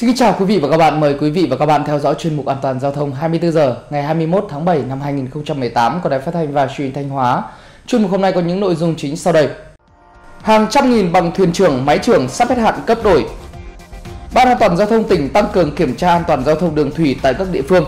Xin kính chào quý vị và các bạn, mời quý vị và các bạn theo dõi chuyên mục An toàn giao thông 24 giờ ngày 21 tháng 7 năm 2018 của Đài Phát thanh và Truyền hình Thanh Hóa. Chuyên mục hôm nay có những nội dung chính sau đây. Hàng trăm nghìn bằng thuyền trưởng, máy trưởng sắp hết hạn cấp đổi. Ban An toàn giao thông tỉnh tăng cường kiểm tra an toàn giao thông đường thủy tại các địa phương.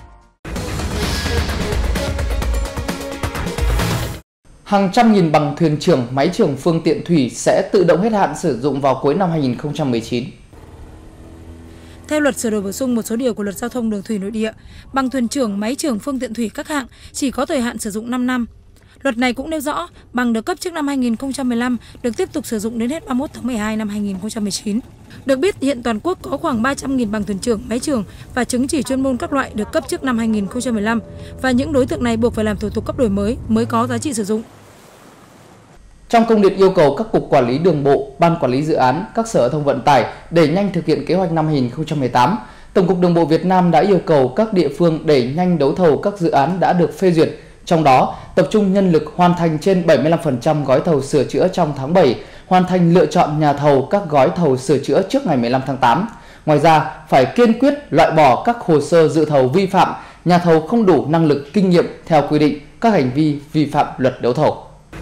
Hàng trăm nghìn bằng thuyền trưởng, máy trưởng phương tiện thủy sẽ tự động hết hạn sử dụng vào cuối năm 2019. Theo luật sửa đổi bổ sung một số điều của luật giao thông đường thủy nội địa, bằng thuyền trưởng, máy trưởng phương tiện thủy các hạng chỉ có thời hạn sử dụng 5 năm. Luật này cũng nêu rõ bằng được cấp trước năm 2015 được tiếp tục sử dụng đến hết 31 tháng 12 năm 2019. Được biết, hiện toàn quốc có khoảng 300.000 bằng thuyền trưởng, máy trưởng và chứng chỉ chuyên môn các loại được cấp trước năm 2015 và những đối tượng này buộc phải làm thủ tục cấp đổi mới có giá trị sử dụng. Trong công điện yêu cầu các cục quản lý đường bộ, ban quản lý dự án, các sở giao thông vận tải đẩy nhanh thực hiện kế hoạch năm 2018, Tổng cục Đường bộ Việt Nam đã yêu cầu các địa phương đẩy nhanh đấu thầu các dự án đã được phê duyệt. Trong đó, tập trung nhân lực hoàn thành trên 75% gói thầu sửa chữa trong tháng 7, hoàn thành lựa chọn nhà thầu các gói thầu sửa chữa trước ngày 15 tháng 8. Ngoài ra, phải kiên quyết loại bỏ các hồ sơ dự thầu vi phạm, nhà thầu không đủ năng lực, kinh nghiệm theo quy định, các hành vi vi phạm luật đấu thầu.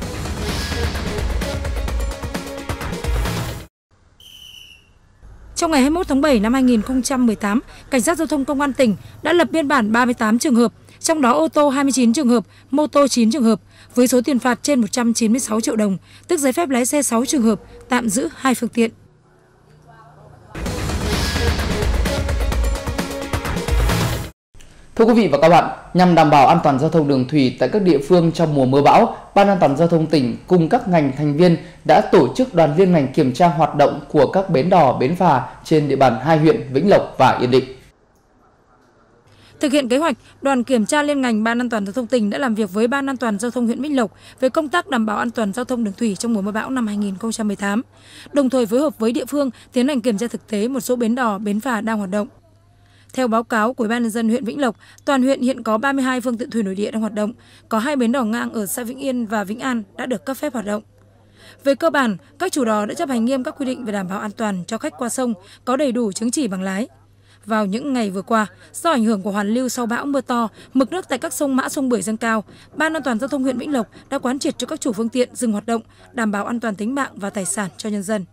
Trong ngày 21 tháng 7 năm 2018, Cảnh sát Giao thông Công an tỉnh đã lập biên bản 38 trường hợp, trong đó ô tô 29 trường hợp, mô tô 9 trường hợp, với số tiền phạt trên 196 triệu đồng, tước giấy phép lái xe 6 trường hợp, tạm giữ 2 phương tiện. Thưa quý vị và các bạn, nhằm đảm bảo an toàn giao thông đường thủy tại các địa phương trong mùa mưa bão, Ban An toàn giao thông tỉnh cùng các ngành thành viên đã tổ chức đoàn liên ngành kiểm tra hoạt động của các bến đò, bến phà trên địa bàn hai huyện Vĩnh Lộc và Yên Định. Thực hiện kế hoạch, đoàn kiểm tra liên ngành Ban An toàn giao thông tỉnh đã làm việc với Ban An toàn giao thông huyện Vĩnh Lộc về công tác đảm bảo an toàn giao thông đường thủy trong mùa mưa bão năm 2018, đồng thời phối hợp với địa phương tiến hành kiểm tra thực tế một số bến đò, bến phà đang hoạt động. Theo báo cáo của Ủy ban nhân dân huyện Vĩnh Lộc, toàn huyện hiện có 32 phương tiện thủy nội địa đang hoạt động, có 2 bến đò ngang ở xã Vĩnh Yên và Vĩnh An đã được cấp phép hoạt động. Về cơ bản, các chủ đò đã chấp hành nghiêm các quy định về đảm bảo an toàn cho khách qua sông, có đầy đủ chứng chỉ bằng lái. Vào những ngày vừa qua, do ảnh hưởng của hoàn lưu sau bão mưa to, mực nước tại các sông Mã, sông Bưởi dâng cao, Ban An toàn giao thông huyện Vĩnh Lộc đã quán triệt cho các chủ phương tiện dừng hoạt động, đảm bảo an toàn tính mạng và tài sản cho nhân dân.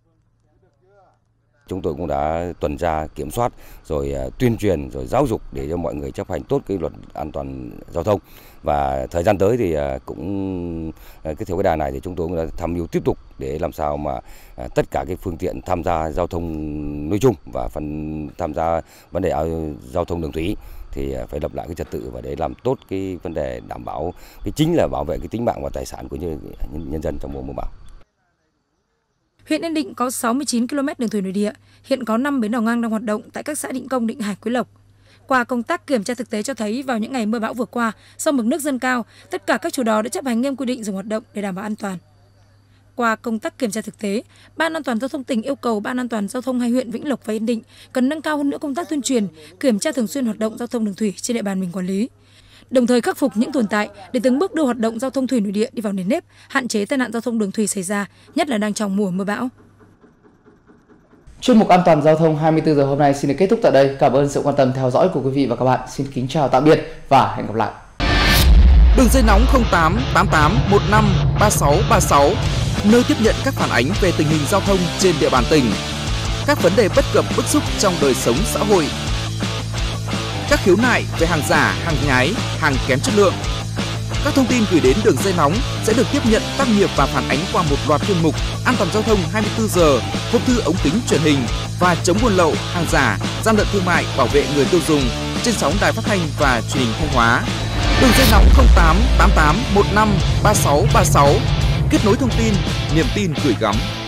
Chúng tôi cũng đã tuần tra, kiểm soát, rồi tuyên truyền, rồi giáo dục để cho mọi người chấp hành tốt cái luật an toàn giao thông. Và thời gian tới thì cũng theo cái đà này thì chúng tôi cũng đã tham mưu tiếp tục để làm sao mà tất cả cái phương tiện tham gia giao thông nói chung và phần tham gia vấn đề giao thông đường thủy thì phải lập lại cái trật tự và để làm tốt cái vấn đề đảm bảo cái chính là bảo vệ cái tính mạng và tài sản của nhân dân trong mùa mưa bão. Huyện Yên Định có 69 km đường thủy nội địa, hiện có 5 bến đò ngang đang hoạt động tại các xã Định Công, Định Hải, Quế Lộc. Qua công tác kiểm tra thực tế cho thấy vào những ngày mưa bão vừa qua, do mực nước dâng cao, tất cả các chủ đò đã chấp hành nghiêm quy định dừng hoạt động để đảm bảo an toàn. Qua công tác kiểm tra thực tế, Ban An toàn giao thông tỉnh yêu cầu Ban An toàn giao thông hai huyện Vĩnh Lộc và Yên Định cần nâng cao hơn nữa công tác tuyên truyền, kiểm tra thường xuyên hoạt động giao thông đường thủy trên địa bàn mình quản lý, đồng thời khắc phục những tồn tại để từng bước đưa hoạt động giao thông thủy nội địa đi vào nền nếp, hạn chế tai nạn giao thông đường thủy xảy ra, nhất là đang trong mùa mưa bão. Chuyên mục An toàn giao thông 24 giờ hôm nay xin được kết thúc tại đây. Cảm ơn sự quan tâm theo dõi của quý vị và các bạn. Xin kính chào tạm biệt và hẹn gặp lại. Đường dây nóng 08 88 15 36 36, nơi tiếp nhận các phản ánh về tình hình giao thông trên địa bàn tỉnh, các vấn đề bất cập bức xúc trong đời sống xã hội, các khiếu nại về hàng giả, hàng nhái, hàng kém chất lượng. Các thông tin gửi đến đường dây nóng sẽ được tiếp nhận, tác nghiệp và phản ánh qua một loạt chuyên mục An toàn giao thông 24 giờ, hộp thư ống kính truyền hình và chống buôn lậu, hàng giả, gian lận thương mại, bảo vệ người tiêu dùng trên sóng Đài Phát thanh và Truyền hình Thanh Hóa. Đường dây nóng 08 88 15 36 36, kết nối thông tin, niềm tin gửi gắm.